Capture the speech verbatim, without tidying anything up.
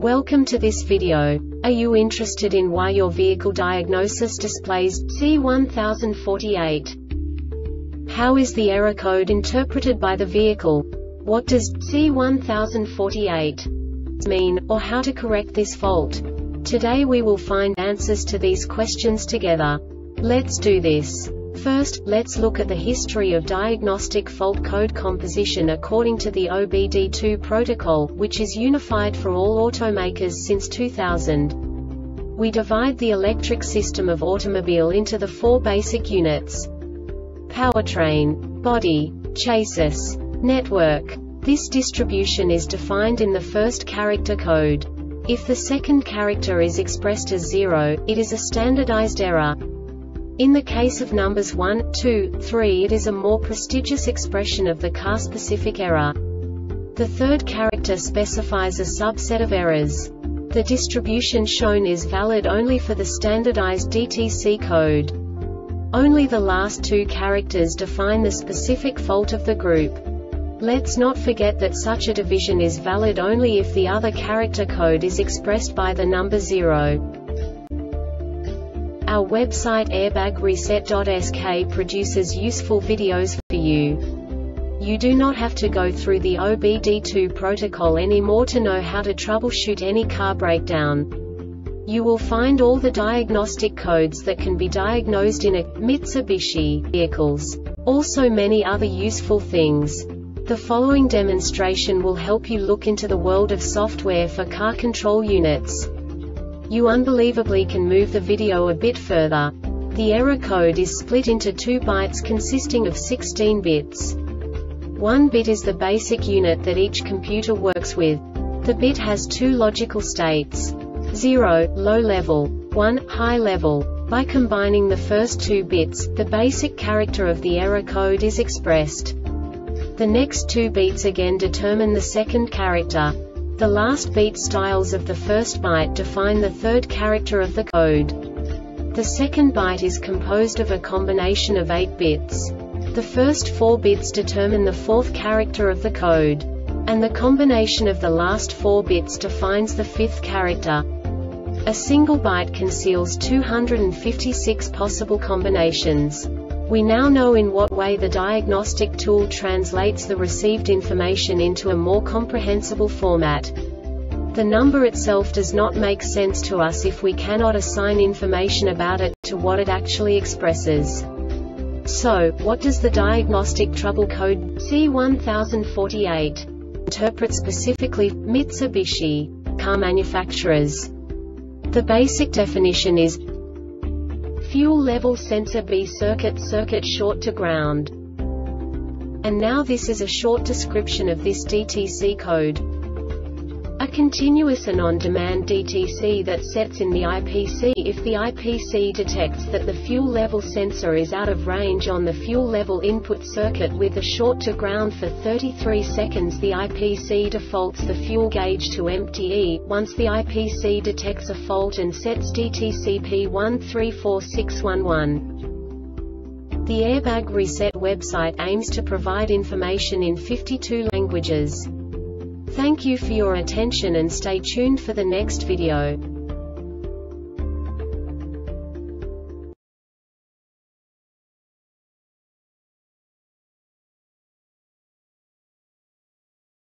Welcome to this video. Are you interested in why your vehicle diagnosis displays C one thousand forty-eight? How is the error code interpreted by the vehicle? What does C one thousand forty-eight mean, or how to correct this fault? Today we will find answers to these questions together. Let's do this. First, let's look at the history of diagnostic fault code composition according to the O B D two protocol, which is unified for all automakers since two thousand. We divide the electric system of automobile into the four basic units: powertrain, body, chassis, network. This distribution is defined in the first character code. If the second character is expressed as zero, it is a standardized error. In the case of numbers one, two, three, it is a more prestigious expression of the car-specific error. The third character specifies a subset of errors. The distribution shown is valid only for the standardized D T C code. Only the last two characters define the specific fault of the group. Let's not forget that such a division is valid only if the other character code is expressed by the number zero. Our website airbag reset dot S K produces useful videos for you. You do not have to go through the O B D two protocol anymore to know how to troubleshoot any car breakdown. You will find all the diagnostic codes that can be diagnosed in a Mitsubishi vehicles. Also many other useful things. The following demonstration will help you look into the world of software for car control units. You unbelievably can move the video a bit further. The error code is split into two bytes consisting of sixteen bits. One bit is the basic unit that each computer works with. The bit has two logical states: zero, low level, one, high level. By combining the first two bits, the basic character of the error code is expressed. The next two bits again determine the second character. The last beat styles of the first byte define the third character of the code. The second byte is composed of a combination of eight bits. The first four bits determine the fourth character of the code. And the combination of the last four bits defines the fifth character. A single byte conceals two hundred fifty-six possible combinations. We now know in what way the diagnostic tool translates the received information into a more comprehensible format. The number itself does not make sense to us if we cannot assign information about it to what it actually expresses. So, what does the diagnostic trouble code C one thousand forty-eight interpret specifically for Mitsubishi car manufacturers? The basic definition is fuel level sensor B circuit circuit short to ground. And now this is a short description of this D T C code. A continuous and on-demand D T C that sets in the I P C if the I P C detects that the fuel level sensor is out of range on the fuel level input circuit with a short to ground for thirty-three seconds. The I P C defaults the fuel gauge to empty. Once the I P C detects a fault and sets D T C P one three four six one one. The Airbag Reset website aims to provide information in fifty-two languages. Thank you for your attention and stay tuned for the next video.